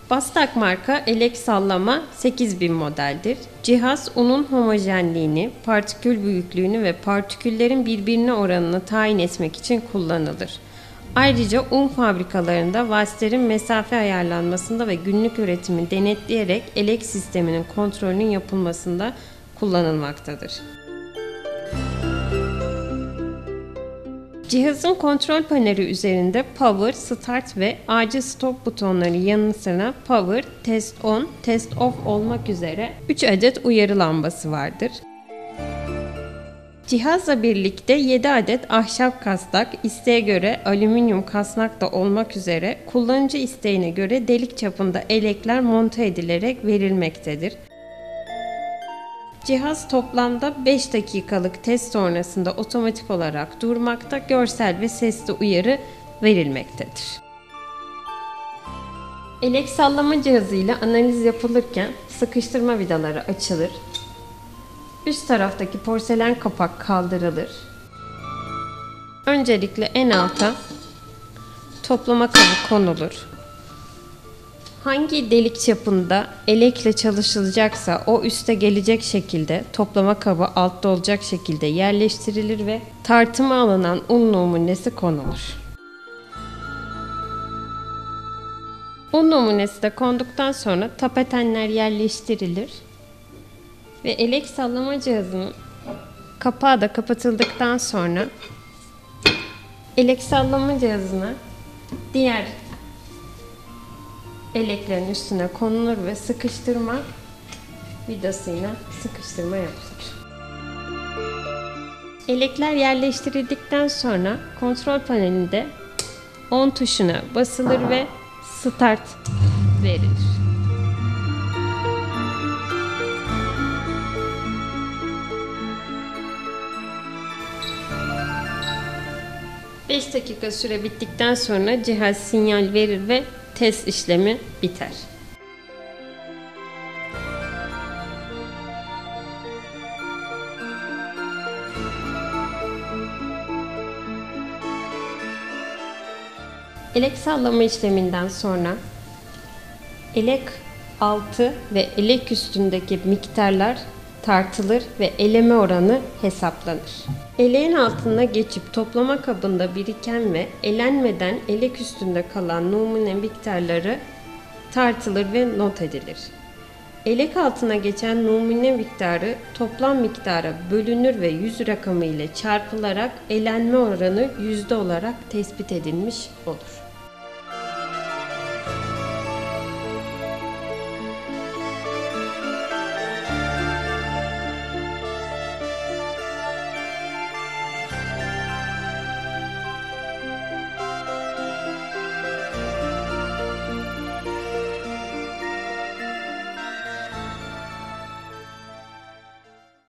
Bastak marka elek sallama 8000 modeldir. Cihaz unun homojenliğini, partikül büyüklüğünü ve partiküllerin birbirine oranını tayin etmek için kullanılır. Ayrıca un fabrikalarında valslerin mesafe ayarlanmasında ve günlük üretimi denetleyerek elek sisteminin kontrolünün yapılmasında kullanılmaktadır. Cihazın kontrol paneli üzerinde Power, Start ve acil Stop butonları yanı sıra Power, Test On, Test Off olmak üzere 3 adet uyarı lambası vardır. Cihazla birlikte 7 adet ahşap kasnak, isteğe göre alüminyum kasnak da olmak üzere kullanıcı isteğine göre delik çapında elekler monte edilerek verilmektedir. Cihaz toplamda 5 dakikalık test sonrasında otomatik olarak durmakta, görsel ve sesli uyarı verilmektedir. Elek sallama cihazıyla analiz yapılırken sıkıştırma vidaları açılır. Üst taraftaki porselen kapak kaldırılır. Öncelikle en alta toplama kabı konulur. Hangi delik çapında elekle çalışılacaksa o üste gelecek şekilde toplama kabı altta olacak şekilde yerleştirilir ve tartıma alınan un numunesi konulur. Un numunesi de konduktan sonra tapetenler yerleştirilir ve elek sallama cihazının kapağı da kapatıldıktan sonra elek sallama cihazına diğer eleklerin üstüne konulur ve sıkıştırma vidasıyla sıkıştırma yapılır. Elekler yerleştirildikten sonra kontrol panelinde on tuşuna basılır ve start verilir. Beş dakika süre bittikten sonra cihaz sinyal verir ve test işlemi biter. Elek sallama işleminden sonra elek altı ve elek üstündeki miktarlar tartılır ve eleme oranı hesaplanır. Eleğin altına geçip toplama kabında biriken ve elenmeden elek üstünde kalan numune miktarları tartılır ve not edilir. Elek altına geçen numune miktarı toplam miktara bölünür ve 100 rakamı ile çarpılarak elenme oranı yüzde olarak tespit edilmiş olur.